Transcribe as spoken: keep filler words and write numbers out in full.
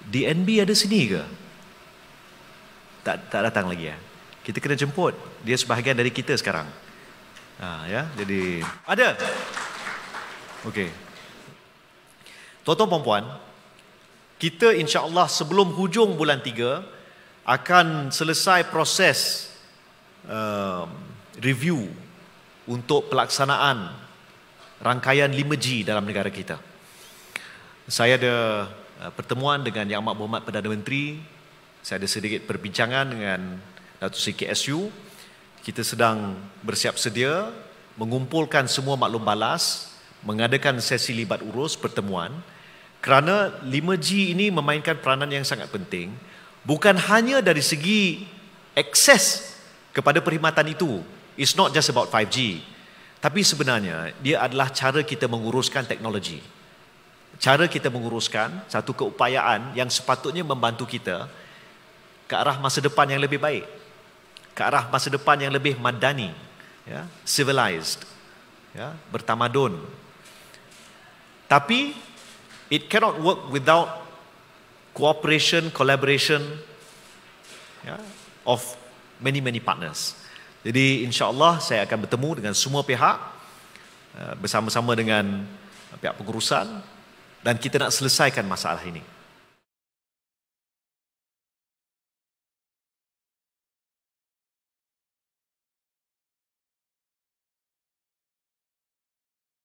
D N B ada sini ke? Tak tak datang lagi ya. Kita kena jemput. Dia sebahagian dari kita sekarang. Ha, ya, jadi ada. Okey. Tuan-tuan dan puan, kita insya-Allah sebelum hujung bulan tiga akan selesai proses uh, review untuk pelaksanaan rangkaian lima G dalam negara kita. Saya ada uh, pertemuan dengan Yang Amat Berhormat Perdana Menteri. Saya ada sedikit perbincangan dengan Datuk Seri K S U. Kita sedang bersiap sedia mengumpulkan semua maklum balas, mengadakan sesi libat urus pertemuan, kerana lima G ini memainkan peranan yang sangat penting, bukan hanya dari segi akses kepada perkhidmatan itu. It's not just about five G. Tapi sebenarnya dia adalah cara kita menguruskan teknologi. Cara kita menguruskan satu keupayaan yang sepatutnya membantu kita ke arah masa depan yang lebih baik, ke arah masa depan yang lebih madani, ya, civilized, ya, bertamadun. Tapi it cannot work without cooperation, collaboration, ya, of many many partners. Jadi insya-Allah saya akan bertemu dengan semua pihak bersama-sama dengan pihak pengurusan dan kita nak selesaikan masalah ini.